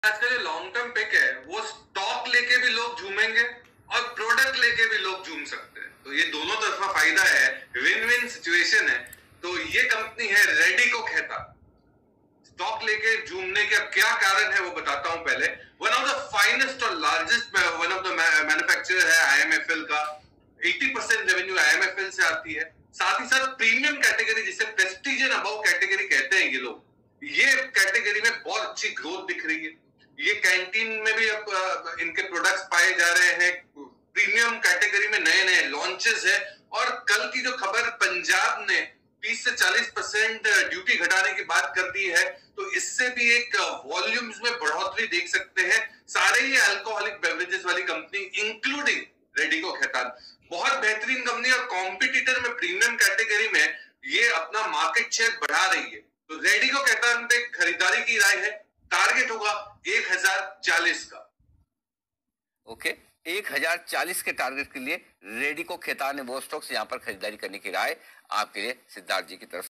आज का जो लॉन्ग टर्म पिक है वो स्टॉक लेके भी लोग झूमेंगे और प्रोडक्ट लेके भी लोग झूम सकते हैं, तो ये दोनों तरफा फायदा है, विन विन सिचुएशन है। तो ये कंपनी है रेडिको खैतान। स्टॉक लेके झूमने का क्या कारण है वो बताता हूं। पहले वन ऑफ द फाइनेस्ट और largest one of the manufacturer है आईएमएफएल का। 80% रेवेन्यू आईएमएफएल से आती है। साथ ही साथ प्रीमियम कैटेगरी जिसे प्रेस्टीज एंड अबव कैटेगरी कहते हैं ये लोग, ये कैटेगरी में बहुत अच्छी ग्रोथ दिख रही है। ये कैंटीन में भी अब इनके प्रोडक्ट्स पाए जा रहे हैं। प्रीमियम कैटेगरी में नए नए लॉन्चेस है। और कल की जो खबर पंजाब ने 30 से 40% ड्यूटी घटाने की बात कर दी है, तो इससे भी एक वॉल्यूम्स में बढ़ोतरी देख सकते हैं। सारे ही अल्कोहलिक बेवरेजेस वाली कंपनी इंक्लूडिंग रेडिको खैतान बहुत बेहतरीन कंपनी और कॉम्पिटिटर में प्रीमियम कैटेगरी में ये अपना मार्केट शेयर बढ़ा रही है। तो रेडिको खैतान पे खरीदारी की राय है। टारगेट होगा 1040 का। ओके, 1040 के टारगेट के लिए रेडिको खैतान ने वो स्टॉक्स यहाँ पर खरीदारी करने की राय आपके लिए सिद्धार्थ जी की तरफ